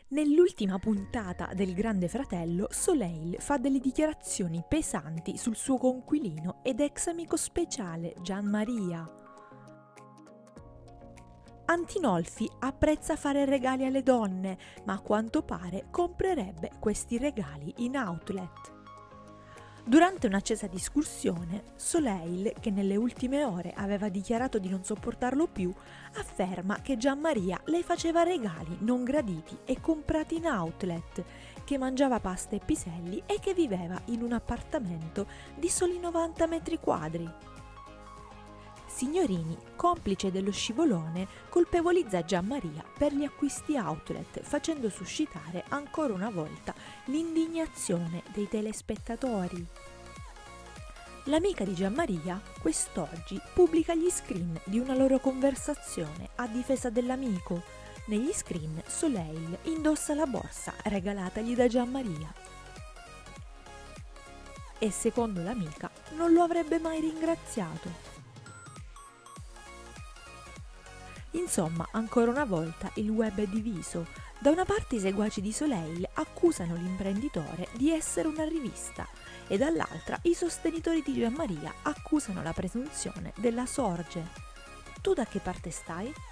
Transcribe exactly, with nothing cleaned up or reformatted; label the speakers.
Speaker 1: Nell'ultima puntata del Grande Fratello, Soleil fa delle dichiarazioni pesanti sul suo coinquilino ed ex amico speciale Gianmaria. Antinolfi apprezza fare regali alle donne, ma a quanto pare comprerebbe questi regali in outlet. Durante un'accesa discussione, Soleil, che nelle ultime ore aveva dichiarato di non sopportarlo più, afferma che Gianmaria le faceva regali non graditi e comprati in outlet, che mangiava pasta e piselli e che viveva in un appartamento di soli novanta metri quadri. Signorini, complice dello scivolone, colpevolizza Gianmaria per gli acquisti outlet, facendo suscitare ancora una volta l'indignazione dei telespettatori. L'amica di Gianmaria quest'oggi pubblica gli screen di una loro conversazione a difesa dell'amico. Negli screen Soleil indossa la borsa regalatagli da Gianmaria. E secondo l'amica non lo avrebbe mai ringraziato. Insomma, ancora una volta il web è diviso. Da una parte i seguaci di Soleil accusano l'imprenditore di essere una rivista e dall'altra i sostenitori di Gianmaria accusano la presunzione della sorge. Tu da che parte stai?